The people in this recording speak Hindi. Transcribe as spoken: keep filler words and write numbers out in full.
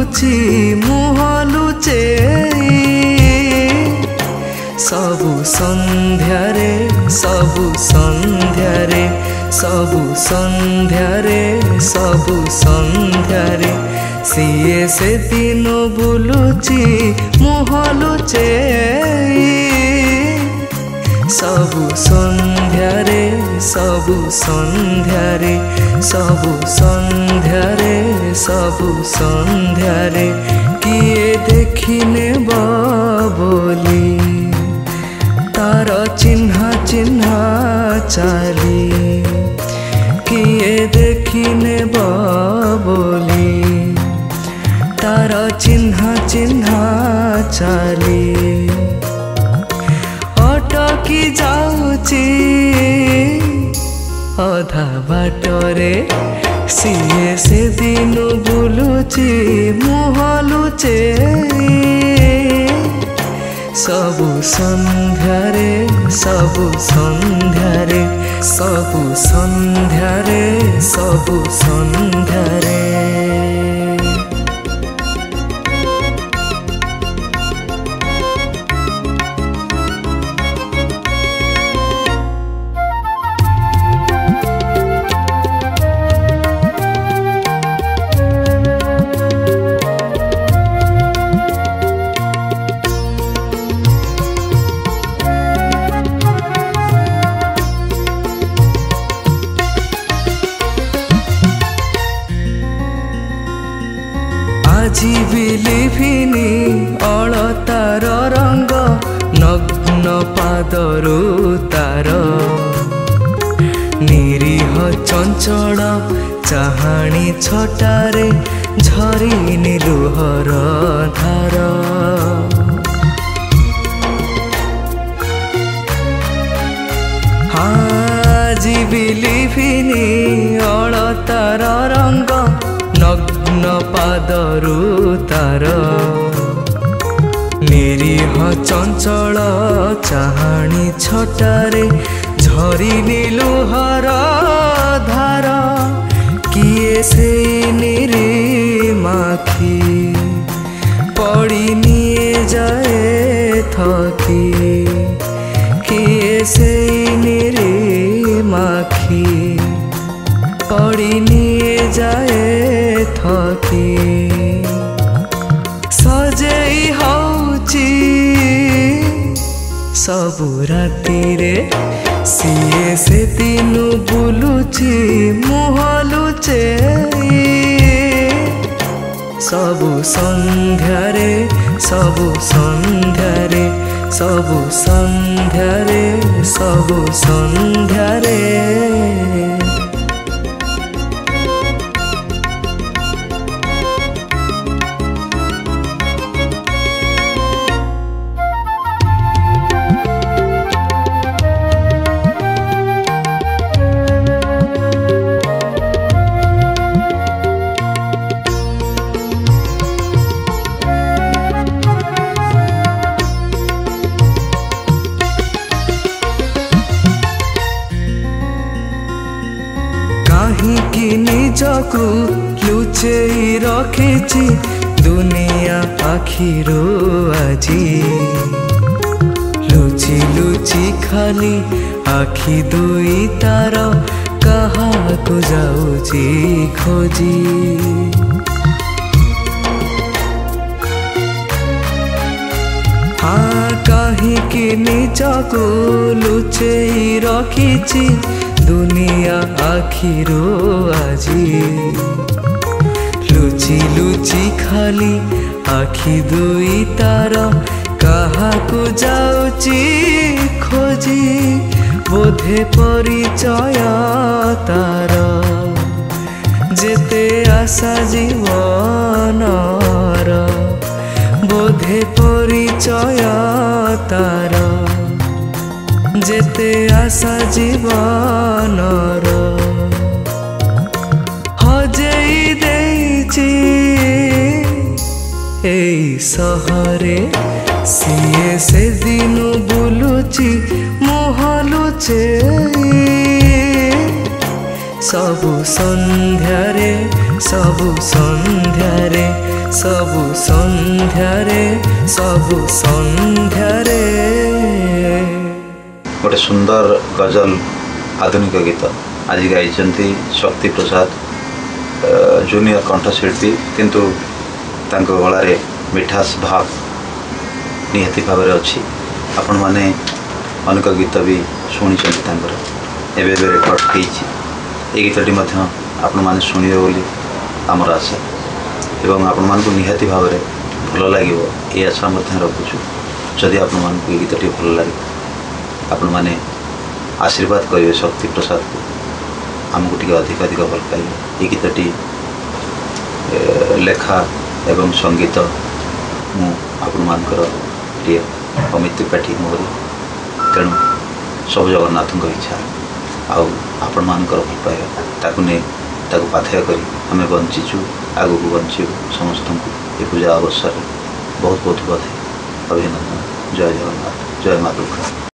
बुलुची मुह लुचेई सबु संध्यारे सबु संध्यारे सबु संध्यारे सबु संध्यारे सीए से दिन बुलुची मुह लुचेई सबु संध्यारे सबु संध्यारे सबु संध्यारे सबु संध्यारे किए देखिने बोली तार चिन्हा चिन्हा चाली किए देखिने बोली तार चिन्हा चिन्हा चाली अटकी जाऊची अधा बाटरे सीए से दिन बुलुची मुह लुचेई सबु संध्यारे सबु संध्यारे सबु संध्यारे सबु संध्यारे আজি বিলিভিনি অলতার রঙ্গ নগ্ন পাদরু তার নিরীহ চঞ্চল চাহানি ছটারে ঝরিনি লুহর ধার আজি বিলিভিনি অলতার রঙ্গ नग्न पादरु तार निरीह चंचल चाहानी छटारे झरी लुहर धार किए से निरीमाखी पड़ी निए जाए थकी किए से निरीमाखी पड़ी निए जाए थकी सजेई हौची सबु राति रे सीए से दिन बुलुची मुह लुचेई सबु संध्यारे सबु संध्यारे सबु संध्यारे सबु संध्यारे काहींकि निजकु लुचेई रखिछि दुनिया आखिरो आजी लुचि लुचि खाली आखि दुई तार काहाकु जाउछि खोजी हाँ काहींकि निजकु लुचेई रखिछि दुनिया आखिरो आजी लुचि लुचि खाली आखि दुई तार काहाकु जाउची खोजी बोधे परिचय तार जेते आशा जीवनर बोधे परिचय तार जेते आशा जीवनर हजेई देइछि एई सहरे सीए से दिन बुलुची मुह लुचेई सबु संध्यारे सबु संध्यारे सबु संध्यारे सबु संध्यारे। गोटे सुंदर गजल आधुनिक गीत आज गाई शक्ति प्रसाद जूनियर कंठशिल्पी किंतु तांको गलारे मिठास भाव निहाती भाव में अच्छी। आपण मैंने अनेक गीत भी शुणी एवं रेकर्ड होती गीतटी आपण मैंने शुणे बोली आमर आशा एवं आपण मान निहाती भाव में भल लगे ये आशा रखुचु। जदि आपण मान गीतटी भल लगे आपण मैंने आशीर्वाद करेंगे शक्ति प्रसाद को आमको टी अधिक अधिक भल पाइबे। ये गीतटी लेखा एवं संगीत मु आपण मानकर प्रिय अमित त्रिपाठी मोरी। तेणु सब जगन्नाथ इच्छा आउ आपण मानकर भल पाइबा ताकू नहीं ताकू पाथेय करी आम बंचीचु आगू बंचू समस्त को ये पूजा अवसर बहुत बहुत बधाई अभिनंदन। जय जगन्नाथ जय माँ दुर्गा।